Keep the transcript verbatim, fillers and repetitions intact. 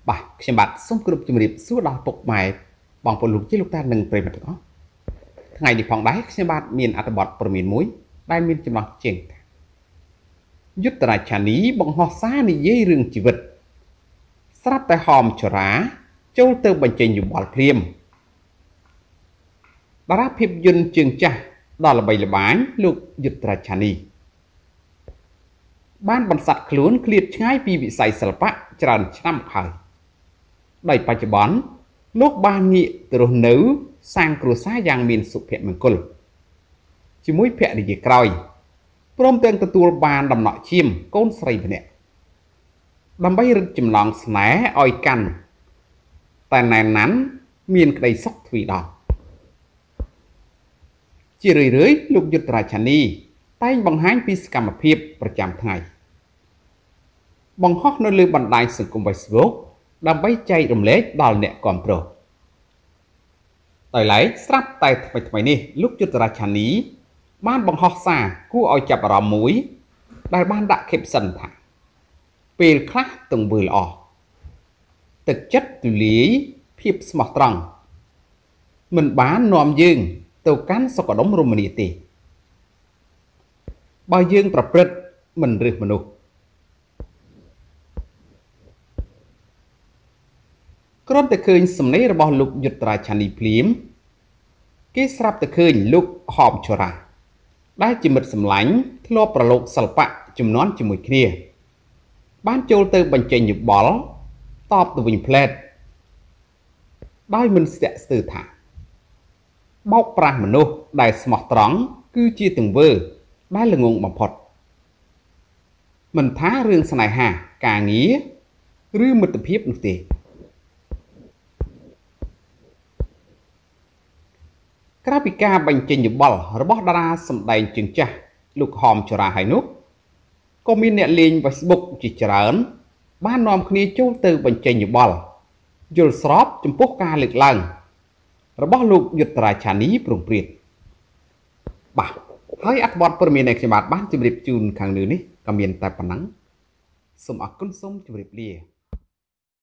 บ่ខ្ញុំបាទសូមគោរពជំរាបសួរដល់ពុកម៉ែបងប្អូនលោកជាលោកតានិងប្រិយមិត្តទាំងអស់ថ្ងៃនេះផងដែរខ្ញុំបាទមានអត្ថបទព័ត៌មានមួយដែលមានចំណងជើងថាយុទ្ធរាជធានីបង្ហោះសារនិយាយរឿងជីវិតស្រាប់តែហោមចរាចូលទៅបញ្ចេញយោបល់ព្រាមតារាភាពយន្តជើងចាស់ដល់ល្បីល្បាញលោកយុទ្ធរាជធានីបានបន្សាត់ខ្លួនឃ្លាតឆ្ងាយពីវិស័យសិល្បៈច្រើនឆ្នាំហើយដោយបច្ចុប្បន្នលោកបានងាកទៅរស់នៅសាងគ្រួសារយ៉ាងមានសុភមង្គលជាមួយភរិយាក្រោយព្រមទាំងទទួលបានដំណក់ឈាមកូនស្រីម្នាក់ដើម្បីរឹតចំណងស្នេហ៍ឲ្យកាន់តែណែនណាន់មានក្តីសុខទ្វីដល់ជារឿយៗលោកយុទ្ធរាជធានីតែងបង្ហាញពីសកម្មភាពប្រចាំថ្ងៃបង្ហោះនៅលើបណ្ដាញសង្គម Facebook ដើម្បីចែករំលែកដល់អ្នកគាំទ្រដោយឡែកស្រាប់តែថ្មីថ្មីនេះលោកយុទ្ធរាជធានីបានបង្ហោះសារគួរឲ្យចាប់អារម្មណ៍មួយដែលបានដាក់ caption ថាពេលខ្លះទង្វើល្អទឹកចិត្តទូលាយភាពស្មោះត្រង់មិនបាននាំយើងទៅកាន់សុខដុមរមនាទេបើយើងប្រព្រឹត្តមិនរើសមនុស្សគ្រាន់តែឃើញសំណេររបស់លោកយុទ្ធរាជធានីភ្លាមគេស្រាប់តែឃើញលោកហោមចរាដែលជាមិត្តសម្លាញ់ធ្លាប់ប្រឡូកសិល្បៈជំនាន់ជាមួយគ្នាបានចូលទៅបញ្ចេញយោបល់តបទៅវិញផ្លែតដោយមិនស្ទាក់ស្ទើរថាបោកប្រាស់មនុស្សដែលស្មោះត្រង់គឺជាទង្វើដែលល្ងងបំផុតមិនថារឿងស្នេហាការងារឬមិត្តភាពនោះទេក្រៅពីការបញ្ចេញយោបល់របស់តារាសម្ដែងជើងចាស់លោកហោមចរាហើយនោះក៏មានអ្នកលេង Facebook ជាច្រើនបាននាំគ្នាចូលទៅបញ្ចេញយោបល់យល់ស្របចំពោះការលើកឡើងរបស់លោកយុទ្ធរាជធានីប្រងព្រាតបាទហើយអត្ថបទព័ត៌មាននៃខ្ញុំបាទបានជម្រាបជូនខាងលើនេះក៏មានតែប៉ុណ្ណឹងសូមអរគុណសូមជម្រាបលា